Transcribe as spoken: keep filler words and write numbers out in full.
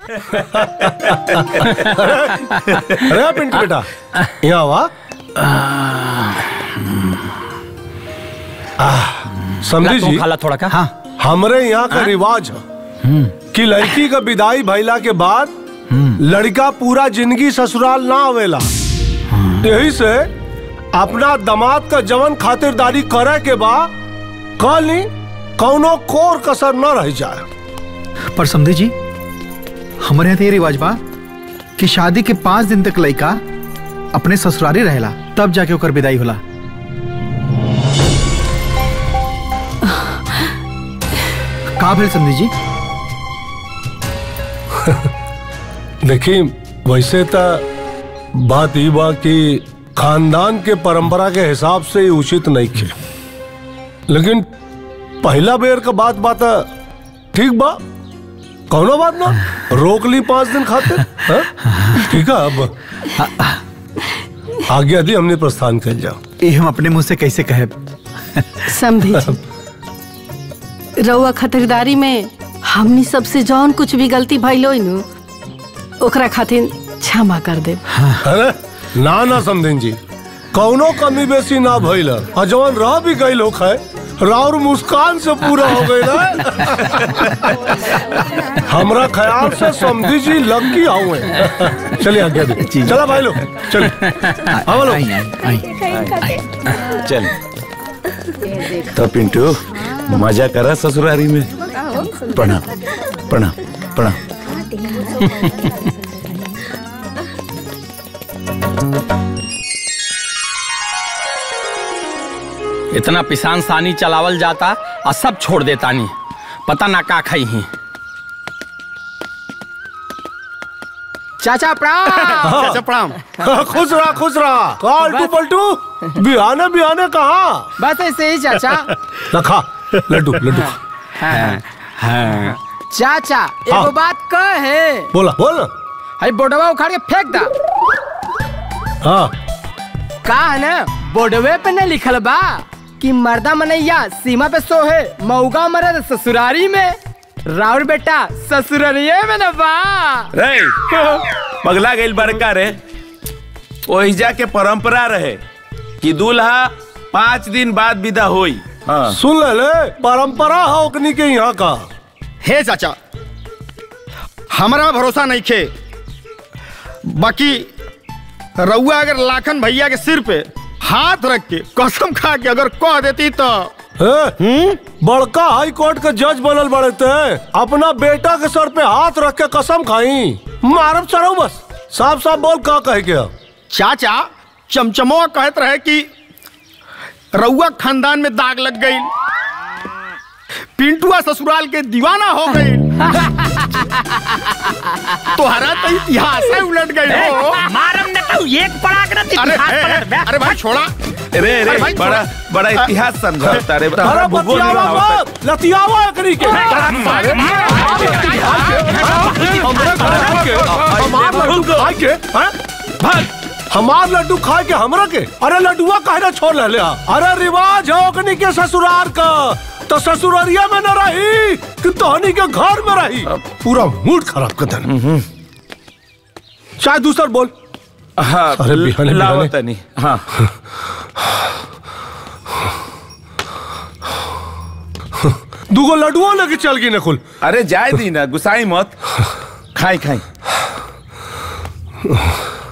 अरे पिंटू बेटा यहाँ वा। समझी जी थोड़ा का। हाँ हमारे यहाँ का रिवाज है कि लड़की का विदाई भइला के बाद लड़का पूरा जिंदगी ससुराल ना आवेला। यही से अपना दामाद का जवन खातिरदारी करे के बाद कल कौनो कोर कसर न रह जाए। पर समझे जी हमारे यहाँ तो ये रिवाज बा कि शादी के पांच दिन तक लड़का अपने ससुराली रहेला तब जाके ओकर विदाई होला। का भेल समझी जी? देखिए वैसे तो बात ये बा कि खानदान के परंपरा के हिसाब से ही उचित नहीं थे, लेकिन पहला बेर का बात बात ठीक बा, कौनो बात ना रोक ली पांच दिन खाते। ठीक है अब आगे आदि हमने प्रस्थान कर जाओ। ये हम अपने मुंह से कैसे कहे? समझी रउआ खातिरदारी में हमनी सबसे जौन कुछ भी गलती भइलो नु ओकरा खातिर क्षमा कर दे। अरे ना ना समझें जी कौनो कमी बेसी ना भइल और जवन रह भी गई लोग है राउर मुस्कान से पूरा हो गई ना। हमरा ख्याल से समझी जी लकी आऊँ। चलिए आगे दे चला भाई लोग चल चल। तो पिंटू मजा करा ससुरारी में। प्रणाम प्रणाम प्रणाम। इतना पिसान सानी चलावल जाता और सब छोड़ देता नहीं पता ना का खाई ही। चाचा प्रणाम। चाचा प्रणाम। खुश रहा खुश रहा। पलटू पलटू बिहाने बिहाने कहाँ? बस ऐसे ही चाचा। रखा लड्डू लड्डू। हाँ, हाँ। चाचा हाँ। एगो बात कह है। बोला बोला। अरे बोर्डवा उखाड़ के फेंक दा। हाँ का है ना बोर्डवे पे न लिखल बा कि मर्दा मनैया सीमा पे सोहे मऊगा मरद ससुरारी में। राउर बेटा ससुरारिये में न बा। रे पगला गइल बड़का रे। ओहिजा के परंपरा रहे कि दूल्हा पाँच दिन बाद विदा होई। हाँ। सुन ले, ले परंपरा है ओकनी के यहाँ का। हे चाचा हमारा भरोसा नहीं खे, बाकी रउआ अगर लाखन भैया के सिर पे हाथ रख के कसम खा के अगर कह देती तो। हम्म बड़का हाई कोर्ट का जज बनल बड़े थे अपना बेटा के सर पे हाथ रख के कसम खाई मारब चढ़ो बस। साफ साफ बोल का कहे क्या? चाचा चमचमो कहत रहे कि रउआ खानदान में दाग लग गई, पिंटुआ ससुराल के दीवाना हो गई। तोहरा तो इतिहास है उलट गई हो। मारम न तो एक पड़ा कर इतिहास पलट बे। अरे भाई छोड़ा। रे रे बड़ा बड़ा इतिहास समझाता रे। अरे बतियावा मत लतियावा एकरी के। हमार लड्डू खाए के हमरा के। अरे लड्डुआ कहना छोड़ ले। अरे रिवाज है ओकनी के ससुराल का तो ससुरारिया में न रही कि तोहनी के घर में रही। पूरा मूड खराब कर देना। शायद दूसर बोल। हाँ अरे बिहाने लावत नहीं। हाँ दूगो लड्डुआ लेके चल गई नकुल। अरे जाए दी ना गुस्साई मत। खाई खाई